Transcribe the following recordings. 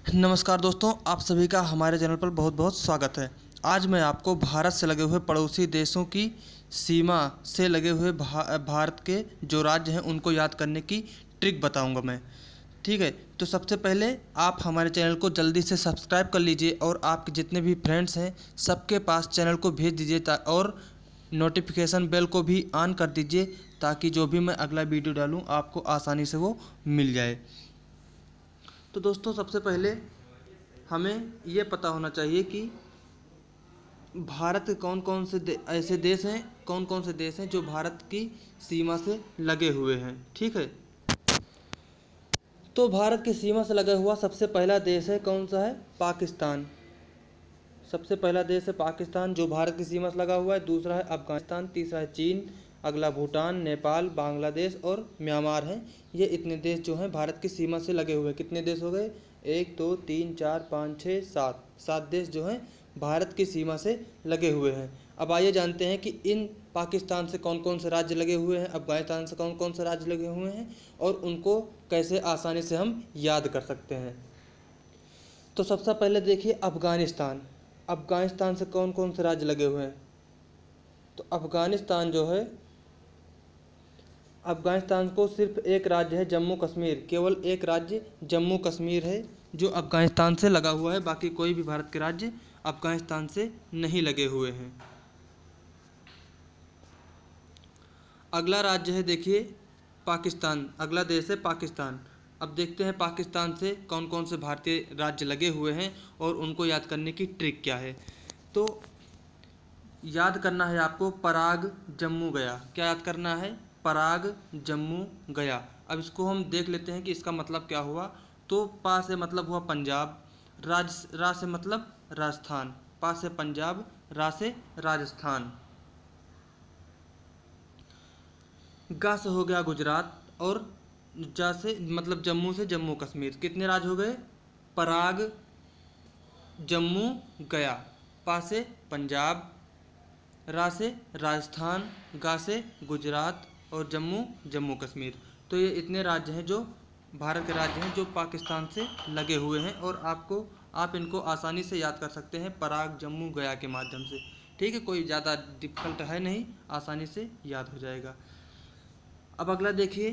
नमस्कार दोस्तों, आप सभी का हमारे चैनल पर बहुत बहुत स्वागत है। आज मैं आपको भारत से लगे हुए पड़ोसी देशों की सीमा से लगे हुए भारत के जो राज्य हैं उनको याद करने की ट्रिक बताऊंगा मैं। ठीक है, तो सबसे पहले आप हमारे चैनल को जल्दी से सब्सक्राइब कर लीजिए और आपके जितने भी फ्रेंड्स हैं सबके पास चैनल को भेज दीजिए और नोटिफिकेशन बेल को भी ऑन कर दीजिए ताकि जो भी मैं अगला वीडियो डालूँ आपको आसानी से वो मिल जाए। तो दोस्तों, सबसे पहले हमें ये पता होना चाहिए कि भारत के कौन कौन से ऐसे देश हैं, कौन कौन से देश हैं जो भारत की सीमा से लगे हुए हैं। ठीक है, तो भारत की सीमा से लगा हुआ सबसे पहला देश है, कौन सा है? पाकिस्तान। सबसे पहला देश है पाकिस्तान जो भारत की सीमा से लगा हुआ है। दूसरा है अफगानिस्तान, तीसरा है चीन, अगला भूटान, नेपाल, बांग्लादेश और म्यांमार हैं। ये इतने देश जो हैं भारत की सीमा से लगे हुए। कितने देश हो गए? 1 2 3 4 5 6 7 7 देश जो हैं भारत की सीमा से लगे हुए हैं। अब आइए जानते हैं कि इन पाकिस्तान से कौन कौन से राज्य लगे हुए हैं, अफगानिस्तान से कौन कौन से राज्य लगे हुए हैं और उनको कैसे आसानी से हम याद कर सकते हैं। तो सबसे पहले देखिए अफगानिस्तान। अफगानिस्तान से कौन कौन से राज्य लगे हुए हैं? तो अफगानिस्तान जो है, अफगानिस्तान को सिर्फ एक राज्य है जम्मू कश्मीर, केवल एक राज्य जम्मू कश्मीर है जो अफगानिस्तान से लगा हुआ है। बाकी कोई भी भारत के राज्य अफगानिस्तान से नहीं लगे हुए हैं। अगला राज्य है देखिए पाकिस्तान। अगला देश है पाकिस्तान। अब देखते हैं पाकिस्तान से कौन कौन से भारतीय राज्य लगे हुए हैं और उनको याद करने की ट्रिक क्या है। तो याद करना है आपको पराग जम्मू गया। क्या याद करना है? पराग जम्मू गया। अब इसको हम देख लेते हैं कि इसका मतलब क्या हुआ। तो पा से मतलब हुआ पंजाब, रा से मतलब राजस्थान, पा से पंजाब, रा से राजस्थान, गा से हो गया गुजरात और जा से मतलब जम्मू से जम्मू कश्मीर। कितने राज्य हो गए? पराग जम्मू गया, पा से पंजाब, रा से राजस्थान, गा से गुजरात और जम्मू जम्मू कश्मीर। तो ये इतने राज्य हैं जो भारत के राज्य हैं जो पाकिस्तान से लगे हुए हैं और आप इनको आसानी से याद कर सकते हैं पराग जम्मू गया के माध्यम से। ठीक है, कोई ज़्यादा डिफिकल्ट है नहीं, आसानी से याद हो जाएगा। अब अगला देखिए,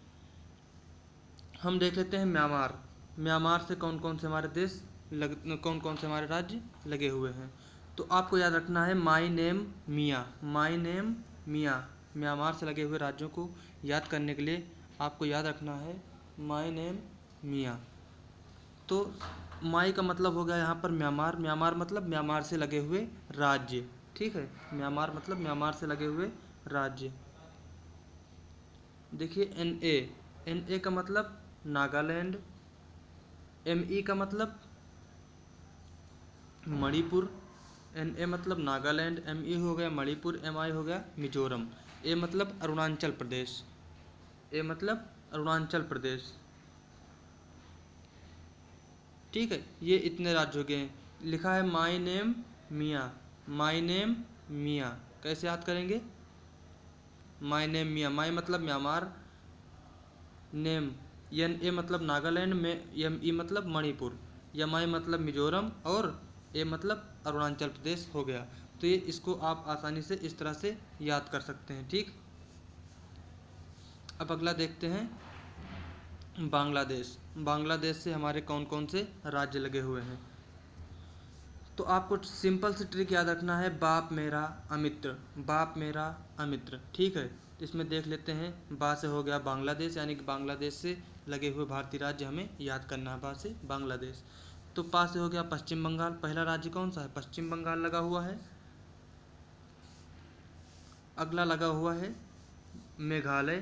हम देख लेते हैं म्यांमार। म्यांमार से कौन कौन से हमारे देश कौन कौन से हमारे राज्य लगे हुए हैं। तो आपको याद रखना है माई नेम मियाँ, माई नेम मियाँ। म्यांमार से लगे हुए राज्यों को याद करने के लिए आपको याद रखना है माई नेम मियाँ। तो माई का मतलब हो गया यहाँ पर म्यांमार, म्यांमार मतलब म्यांमार से लगे हुए राज्य। ठीक है, म्यांमार मतलब म्यांमार से लगे हुए राज्य। देखिए एन ए का मतलब नागालैंड, एम ई का मतलब मणिपुर, एन ए मतलब नागालैंड, एम ई हो गया मणिपुर, एम आई हो गया मिजोरम, ए मतलब अरुणाचल प्रदेश, ए मतलब अरुणाचल प्रदेश। ठीक है, ये इतने राज्य हो गए। लिखा है माई नेम मियाँ, माई नेम मियाँ। कैसे याद करेंगे? माई नेम मियाँ, माई मतलब म्यांमार, नेम एन ए मतलब नागालैंड, में एम ई मतलब मणिपुर, एम आई मतलब मिजोरम और ए मतलब अरुणाचल प्रदेश हो गया। तो ये इसको आप आसानी से इस तरह से याद कर सकते हैं। ठीक, अब अगला देखते हैं बांग्लादेश। बांग्लादेश से हमारे कौन कौन से राज्य लगे हुए हैं। तो आपको सिंपल सी ट्रिक याद रखना है बाप मेरा अमित्र, बाप मेरा अमित्र। ठीक है, इसमें देख लेते हैं। बा से हो गया बांग्लादेश, यानी कि बांग्लादेश से लगे हुए भारतीय राज्य हमें याद करना है, बा से बांग्लादेश। तो पा से हो गया पश्चिम बंगाल। पहला राज्य कौन सा है? पश्चिम बंगाल लगा हुआ है। अगला लगा हुआ है मेघालय,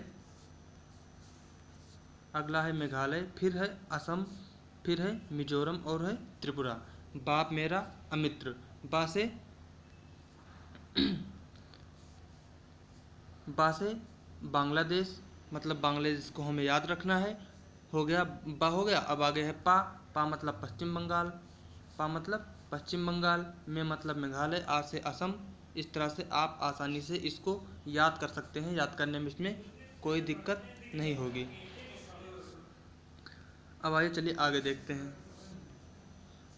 अगला है मेघालय, फिर है असम, फिर है मिजोरम और है त्रिपुरा। बाप मेरा अमित्र, बा से बा से बांग्लादेश मतलब बांग्लादेश को हमें याद रखना है। हो गया बा, हो गया। अब आगे है पा, पा मतलब पश्चिम बंगाल, पा मतलब पश्चिम बंगाल, में मतलब मेघालय, आ से असम। इस तरह से आप आसानी से इसको याद कर सकते हैं। याद करने में इसमें कोई दिक्कत नहीं होगी। अब आइए चलिए आगे देखते हैं।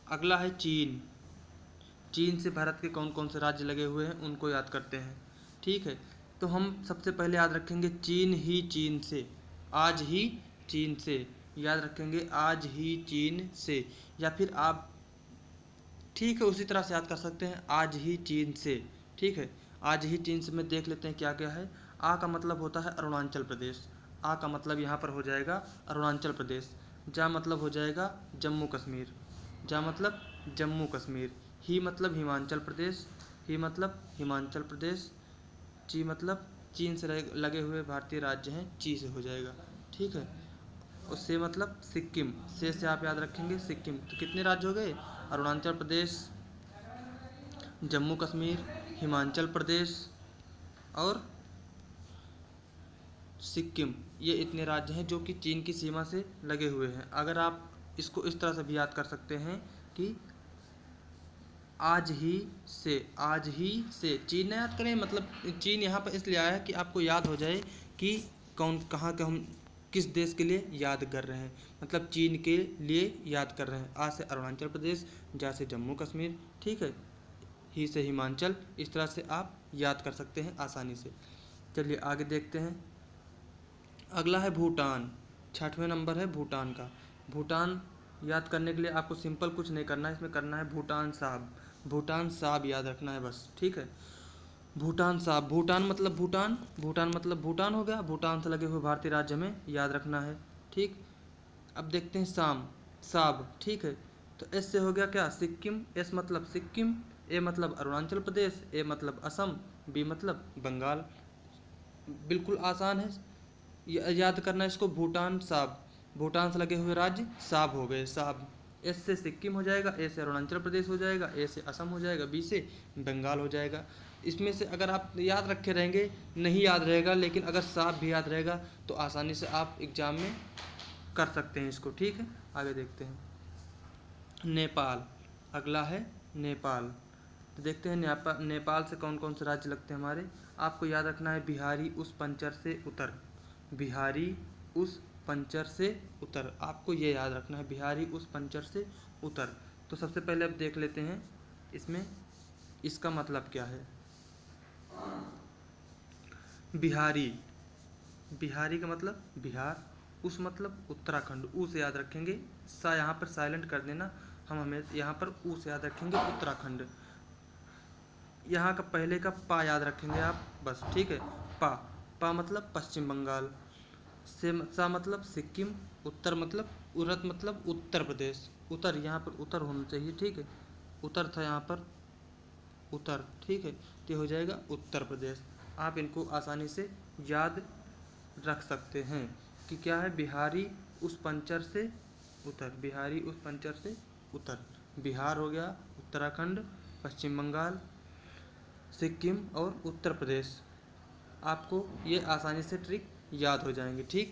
अगला है चीन। चीन से भारत के कौन कौन से राज्य लगे हुए हैं उनको याद करते हैं। ठीक है, तो हम सबसे पहले याद रखेंगे चीन ही चीन से, आज ही चीन से याद रखेंगे, आज ही चीन से। या फिर आप ठीक है उसी तरह से याद कर सकते हैं, आज ही चीन से। ठीक है, आज ही चीन से में देख लेते हैं क्या क्या है। आ का मतलब होता है अरुणाचल प्रदेश, आ का मतलब यहाँ पर हो जाएगा अरुणाचल प्रदेश। जा मतलब हो जाएगा जम्मू कश्मीर, जा मतलब जम्मू कश्मीर। ही मतलब हिमाचल प्रदेश, ही मतलब हिमाचल प्रदेश। ची मतलब चीन से लगे हुए भारतीय राज्य हैं, ची से हो जाएगा। ठीक है, और से मतलब सिक्किम, से आप याद रखेंगे सिक्किम। तो कितने राज्य हो गए, अरुणाचल प्रदेश, जम्मू कश्मीर, हिमाचल प्रदेश और सिक्किम। ये इतने राज्य हैं जो कि चीन की सीमा से लगे हुए हैं। अगर आप इसको इस तरह से भी याद कर सकते हैं कि आज ही से, आज ही से चीन न याद करें, मतलब चीन यहाँ पर इसलिए आया है कि आपको याद हो जाए कि कौन कहाँ के हम किस देश के लिए याद कर रहे हैं, मतलब चीन के लिए याद कर रहे हैं। आ से अरुणाचल प्रदेश, जा से जम्मू कश्मीर, ठीक है, ही से हिमाचल। इस तरह से आप याद कर सकते हैं आसानी से। चलिए आगे देखते हैं। अगला है भूटान, 6वें नंबर है भूटान का। भूटान याद करने के लिए आपको सिंपल कुछ नहीं करना है, इसमें करना है भूटान साहब, भूटान साहब याद रखना है बस। ठीक है, भूटान साहब, भूटान मतलब भूटान, भूटान मतलब भूटान हो गया, भूटान से लगे हुए भारतीय राज्य में याद रखना है। ठीक, अब देखते हैं साम, साब। ठीक है, तो एस से हो गया क्या, सिक्किम, एस मतलब सिक्किम, ए मतलब अरुणाचल प्रदेश, ए मतलब असम, बी मतलब बंगाल। बिल्कुल आसान है याद करना इसको, भूटान साब, भूटान से लगे हुए राज्य साब हो गए, साब। एस से सिक्किम हो जाएगा, ए से अरुणाचल प्रदेश हो जाएगा, ए से असम हो जाएगा, बी से बंगाल हो जाएगा। इसमें से अगर आप याद रखे रहेंगे, नहीं याद रहेगा, लेकिन अगर साब भी याद रहेगा तो आसानी से आप एग्जाम में कर सकते हैं इसको। ठीक है, आगे देखते हैं। नेपाल, अगला है नेपाल। तो देखते हैं नेपाल से कौन कौन से राज्य लगते हैं हमारे। आपको याद रखना है बिहारी उस पंचर से उतर, बिहारी उस पंचर से उतर, आपको ये याद रखना है, बिहारी उस पंचर से उतर। तो सबसे पहले अब देख लेते हैं इसमें इसका मतलब क्या है। बिहारी, बिहारी का मतलब बिहार, उस मतलब उत्तराखंड, ऊ से याद रखेंगे, सा यहाँ पर साइलेंट कर देना, हम हमें यहाँ पर ऊ से याद रखेंगे उत्तराखंड। यहाँ का पहले का पा याद रखेंगे आप बस। ठीक है, पा, पा मतलब पश्चिम बंगाल, से सा मतलब सिक्किम, उत्तर मतलब उरत मतलब उत्तर प्रदेश, उत्तर यहाँ पर उत्तर होना चाहिए। ठीक है, उत्तर था यहाँ पर उत्तर। ठीक है, तो हो जाएगा उत्तर प्रदेश। आप इनको आसानी से याद रख सकते हैं कि क्या है, बिहारी उस पंचर से उतर, बिहारी उस पंचर से उतर। बिहार हो गया, उत्तराखंड, पश्चिम बंगाल, सिक्किम और उत्तर प्रदेश। आपको ये आसानी से ट्रिक याद हो जाएंगे। ठीक,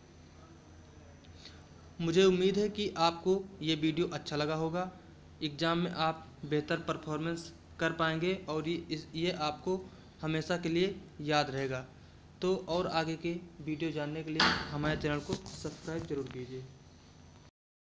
मुझे उम्मीद है कि आपको ये वीडियो अच्छा लगा होगा, एग्ज़ाम में आप बेहतर परफॉर्मेंस कर पाएंगे और ये आपको हमेशा के लिए याद रहेगा। तो और आगे के वीडियो जानने के लिए हमारे चैनल को सब्सक्राइब जरूर कीजिए।